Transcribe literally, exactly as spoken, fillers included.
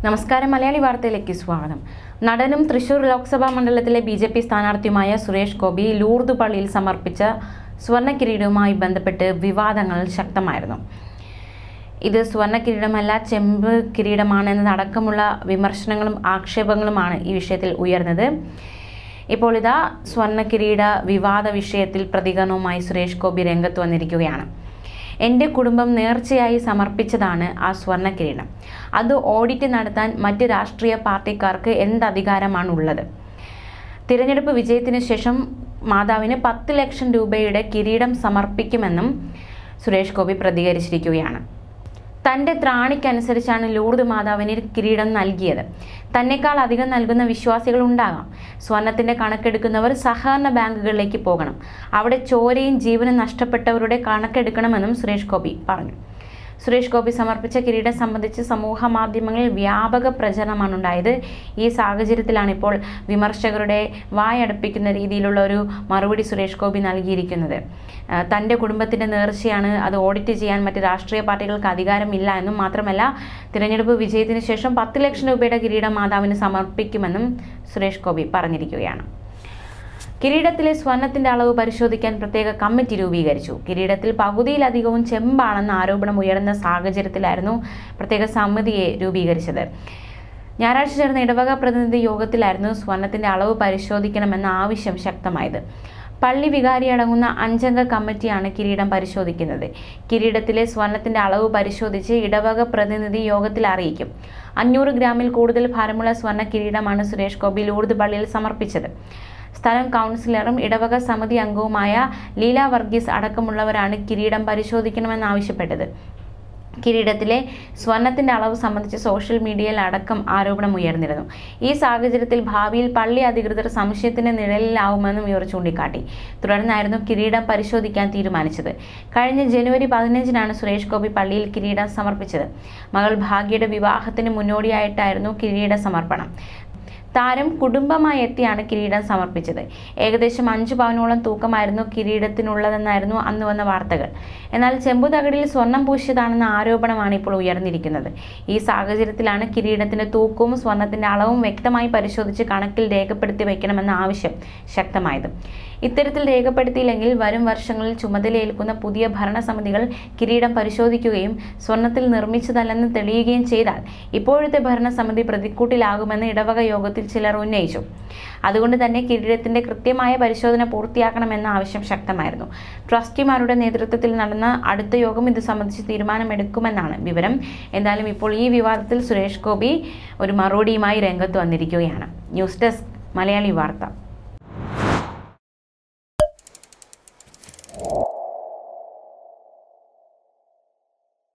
നമസ്കാരം മലയാളി വാർത്തയിലേക്ക് സ്വാഗതം. നടനും തൃശൂർ ലോക്സഭാ മണ്ഡലത്തിലെ ബി ജെ പി സ്ഥാനാർത്ഥിയുമായ സുരേഷ് ഗോപി ലൂർദ് പള്ളിയിൽ സമർപ്പിച്ച സ്വർണ്ണ കിരീടവുമായി ബന്ധപ്പെട്ട് വിവാദങ്ങൾ ശക്തമായിരുന്നു. ഇത് സ്വർണ്ണ കിരീടമല്ല, ചെമ്പ് കിരീടമാണെന്നതടക്കമുള്ള വിമർശനങ്ങളും ആക്ഷേപങ്ങളുമാണ് ഈ വിഷയത്തിൽ ഉയർന്നത്. ഇപ്പോൾ ഇതാ സ്വർണ്ണ കിരീട വിവാദ വിഷയത്തിൽ പ്രതികരണവുമായി സുരേഷ് ഗോപി രംഗത്ത് വന്നിരിക്കുകയാണ്. എൻ്റെ കുടുംബം നേർച്ചയായി സമർപ്പിച്ചതാണ് ആ സ്വർണ്ണ കിരീടം. അത് ഓഡിറ്റ് നടത്താൻ മറ്റ് രാഷ്ട്രീയ പാർട്ടിക്കാർക്ക് എന്ത് അധികാരമാണുള്ളത്? തിരഞ്ഞെടുപ്പ് വിജയത്തിന് ശേഷം മാതാവിന് പത്ത് ലക്ഷം രൂപയുടെ കിരീടം സമർപ്പിക്കുമെന്നും സുരേഷ് ഗോപി പ്രതികരിച്ചിരിക്കുകയാണ്. തൻ്റെ ത്രാണിക്കനുസരിച്ചാണ് ലൂർദ് മാതാവിന് കിരീടം നൽകിയത്. തന്നെക്കാൾ അധികം നൽകുന്ന വിശ്വാസികൾ ഉണ്ടാകാം. സ്വർണത്തിൻ്റെ കണക്കെടുക്കുന്നവർ സഹകരണ ബാങ്കുകളിലേക്ക് പോകണം. അവിടെ ചോരയും ജീവനും നഷ്ടപ്പെട്ടവരുടെ കണക്കെടുക്കണമെന്നും സുരേഷ് ഗോപി പറഞ്ഞു. സുരേഷ് ഗോപി സമർപ്പിച്ച കിരീടം സംബന്ധിച്ച് സമൂഹ മാധ്യമങ്ങളിൽ വ്യാപക പ്രചരണമാണ് ഉണ്ടായത്. ഈ സാഹചര്യത്തിലാണ് ഇപ്പോൾ വിമർശകരുടെ വായടപ്പിക്കുന്ന രീതിയിലുള്ള ഒരു മറുപടി സുരേഷ് ഗോപി നൽകിയിരിക്കുന്നത്. തൻ്റെ കുടുംബത്തിൻ്റെ നേർച്ചയാണ്, അത് ഓഡിറ്റ് ചെയ്യാൻ മറ്റ് രാഷ്ട്രീയ പാർട്ടികൾക്ക് അധികാരമില്ല എന്നും മാത്രമല്ല തിരഞ്ഞെടുപ്പ് വിജയത്തിന് ശേഷം പത്ത് ലക്ഷം രൂപയുടെ കിരീടം മാതാവിന് സമർപ്പിക്കുമെന്നും സുരേഷ് ഗോപി പറഞ്ഞിരിക്കുകയാണ്. കിരീടത്തിലെ സ്വർണത്തിന്റെ അളവ് പരിശോധിക്കാൻ പ്രത്യേക കമ്മിറ്റി രൂപീകരിച്ചു. കിരീടത്തിൽ പകുതിയിലധികവും ചെമ്പാണെന്ന ആരോപണം ഉയർന്ന സാഹചര്യത്തിലായിരുന്നു പ്രത്യേക സമിതിയെ രൂപീകരിച്ചത്. ഞായറാഴ്ച ചേർന്ന ഇടവക പ്രതിനിധി യോഗത്തിലായിരുന്നു സ്വർണത്തിന്റെ അളവ് പരിശോധിക്കണമെന്ന ആവശ്യം ശക്തമായത്. പള്ളി വികാരി അടങ്ങുന്ന അഞ്ചംഗ കമ്മിറ്റിയാണ് കിരീടം പരിശോധിക്കുന്നത്. കിരീടത്തിലെ സ്വർണത്തിന്റെ അളവ് പരിശോധിച്ച് ഇടവക പ്രതിനിധി യോഗത്തിൽ അറിയിക്കും. അഞ്ഞൂറ് ഗ്രാമിൽ കൂടുതൽ ഭാരമുള്ള സ്വർണ്ണ കിരീടമാണ് സുരേഷ് ഗോപി ലൂർദ് പള്ളിയിൽ സമർപ്പിച്ചത്. സ്ഥലം കൗൺസിലറും ഇടവക സമിതി അംഗവുമായ ലീല വർഗീസ് അടക്കമുള്ളവരാണ് കിരീടം പരിശോധിക്കണമെന്നാവശ്യപ്പെട്ടത്. കിരീടത്തിലെ സ്വർണത്തിന്റെ അളവ് സംബന്ധിച്ച് സോഷ്യൽ മീഡിയയിൽ അടക്കം ആരോപണം ഉയർന്നിരുന്നു. ഈ സാഹചര്യത്തിൽ ഭാവിയിൽ പള്ളി അധികൃതർ സംശയത്തിന്റെ നിഴലിലാവുമെന്നും ഇവർ ചൂണ്ടിക്കാട്ടി. തുടർന്നായിരുന്നു കിരീടം പരിശോധിക്കാൻ തീരുമാനിച്ചത്. കഴിഞ്ഞ ജനുവരി പതിനഞ്ചിനാണ് സുരേഷ് ഗോപി പള്ളിയിൽ കിരീടം സമർപ്പിച്ചത്. മകൾ ഭാഗ്യയുടെ വിവാഹത്തിന് മുന്നോടിയായിട്ടായിരുന്നു കിരീട സമർപ്പണം. താരം കുടുംബമായി എത്തിയാണ് കിരീടം സമർപ്പിച്ചത്. ഏകദേശം അഞ്ചു പവനോളം തൂക്കമായിരുന്നു കിരീടത്തിനുള്ളതെന്നായിരുന്നു അന്ന് വന്ന വാർത്തകൾ. എന്നാൽ ചെമ്പുതകിടിൽ സ്വർണം പൂശിയതാണെന്ന ആരോപണമാണ് ഇപ്പോൾ ഉയർന്നിരിക്കുന്നത്. ഈ സാഹചര്യത്തിലാണ് കിരീടത്തിന്റെ തൂക്കവും സ്വർണത്തിന്റെ അളവും വ്യക്തമായി പരിശോധിച്ച് കണക്കിൽ രേഖപ്പെടുത്തി വയ്ക്കണമെന്ന ആവശ്യം ശക്തമായത്. ഇത്തരത്തിൽ രേഖപ്പെടുത്തിയില്ലെങ്കിൽ വരും വർഷങ്ങളിൽ ചുമതലയേൽക്കുന്ന പുതിയ ഭരണസമിതികൾ കിരീടം പരിശോധിക്കുകയും സ്വർണത്തിൽ നിർമ്മിച്ചതല്ലെന്ന് തെളിയുകയും ചെയ്താൽ ഇപ്പോഴത്തെ ഭരണസമിതി പ്രതിക്കൂട്ടിലാകുമെന്ന് ഇടവക യോഗത്തിൽ ചിലർ ഉന്നയിച്ചു. അതുകൊണ്ട് തന്നെ കിരീടത്തിന്റെ കൃത്യമായ പരിശോധന പൂർത്തിയാക്കണമെന്ന ആവശ്യം ശക്തമായിരുന്നു. ട്രസ്റ്റിമാരുടെ നേതൃത്വത്തിൽ നടന്ന അടുത്ത യോഗം ഇത് സംബന്ധിച്ച് തീരുമാനമെടുക്കുമെന്നാണ് വിവരം. എന്തായാലും ഇപ്പോൾ ഈ വിവാദത്തിൽ സുരേഷ് ഗോപി ഒരു മറുപടിയുമായി രംഗത്ത് വന്നിരിക്കുകയാണ്. ന്യൂസ് ഡെസ്ക് മലയാളി വാർത്ത.